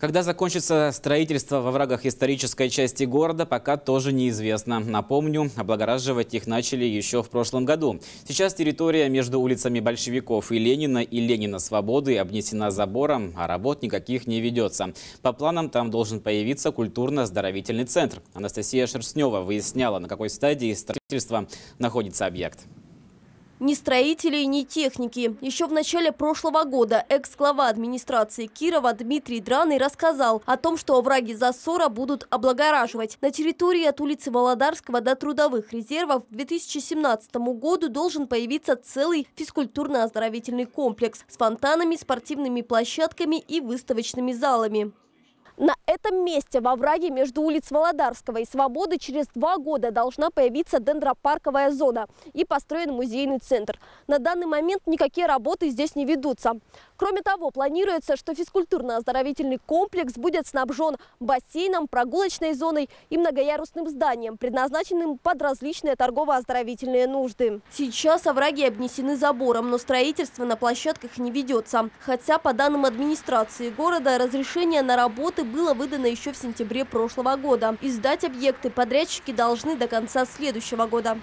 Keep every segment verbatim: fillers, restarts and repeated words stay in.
Когда закончится строительство во врагах исторической части города, пока тоже неизвестно. Напомню, облагораживать их начали еще в прошлом году. Сейчас территория между улицами Большевиков и Ленина и Ленина Свободы обнесена забором, а работ никаких не ведется. По планам там должен появиться культурно-оздоровительный центр. Анастасия Шерстнева выясняла, на какой стадии строительства находится объект. Ни строителей, ни техники. Еще в начале прошлого года экс-глава администрации Кирова Дмитрий Драный рассказал о том, что овраги Засора будут облагораживать. На территории от улицы Володарского до Трудовых резервов к две тысячи семнадцатому году должен появиться целый физкультурно-оздоровительный комплекс с фонтанами, спортивными площадками и выставочными залами. На этом месте, во овраге между улиц Володарского и Свободы, через два года должна появиться дендропарковая зона и построен музейный центр. На данный момент никакие работы здесь не ведутся. Кроме того, планируется, что физкультурно-оздоровительный комплекс будет снабжен бассейном, прогулочной зоной и многоярусным зданием, предназначенным под различные торгово-оздоровительные нужды. Сейчас овраги обнесены забором, но строительство на площадках не ведется. Хотя, по данным администрации города, разрешение на работы было выдано еще в сентябре прошлого года. И сдать объекты подрядчики должны до конца следующего года.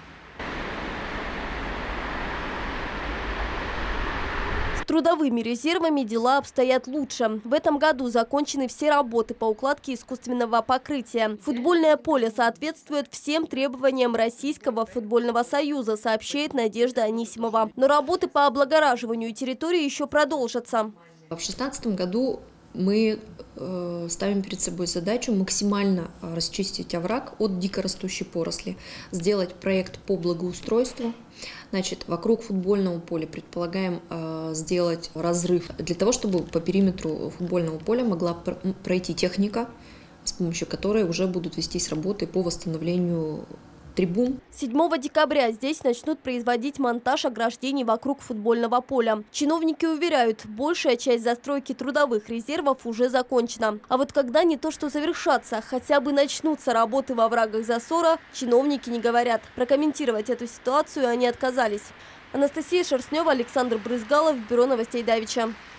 С трудовыми резервами дела обстоят лучше. В этом году закончены все работы по укладке искусственного покрытия. Футбольное поле соответствует всем требованиям Российского футбольного союза, сообщает Надежда Анисимова. Но работы по облагораживанию территории еще продолжатся. В две тысячи шестнадцатом году мы э, ставим перед собой задачу максимально расчистить овраг от дикорастущей поросли, сделать проект по благоустройству. Значит, вокруг футбольного поля предполагаем э, сделать разрыв для того, чтобы по периметру футбольного поля могла пройти техника, с помощью которой уже будут вестись работы по восстановлению трибун. седьмого декабря здесь начнут производить монтаж ограждений вокруг футбольного поля. Чиновники уверяют, большая часть застройки трудовых резервов уже закончена. А вот когда не то что завершатся, хотя бы начнутся работы во оврагах Засора, чиновники не говорят. Прокомментировать эту ситуацию они отказались. Анастасия Шерстнева, Александр Брызгалов, Бюро новостей Давича.